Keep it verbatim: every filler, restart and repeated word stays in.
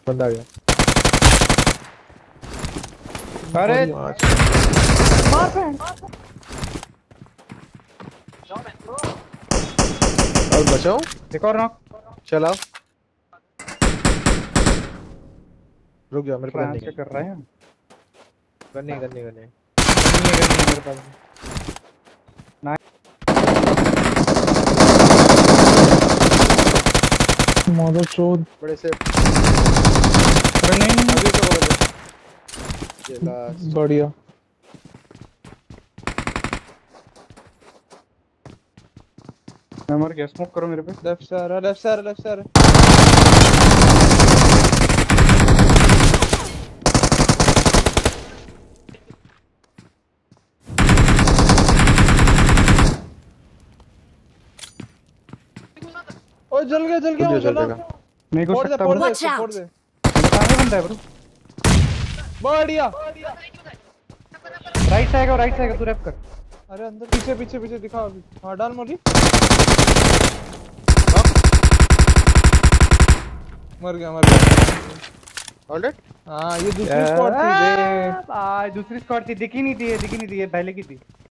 बंदा आ गया। अरे मार पे और बचाओ। एक और नॉक। चलाओ। रुक जा मेरे पास ट्रांस नहीं क्या है। कर रहा है? गन्नी गन्नी गन्नी। नहीं है नहीं मेरे पास। मदर चोद बड़े से रनिंग अभी तो बोल दे। ये लास्ट बढ़िया। मैं मर गया। स्मोक करो मेरे पे। लेफ्ट से आ रहा लेफ्ट से आ रहा लेफ्ट से आ रहा। ओ जल गया जल गया वो जला। नहीं घुस फोड़ दे सकता फोड़ ब्रो। दे इसको फोड़ दे। सामने बंदा है ब्रो। बढ़िया। राइट से आएगा राइट से आएगा। तू रैप कर। अरे अंदर पीछे पीछे पीछे दिखा अभी। हाँ डाल मोली। मर गया मर गया। ऑलराइट। हाँ ये दूसरी स्क्वाड थी। आ, दूसरी स्क्वाड थी। दिखी नहीं थी ये दिखी नहीं थी ये पहले की थी।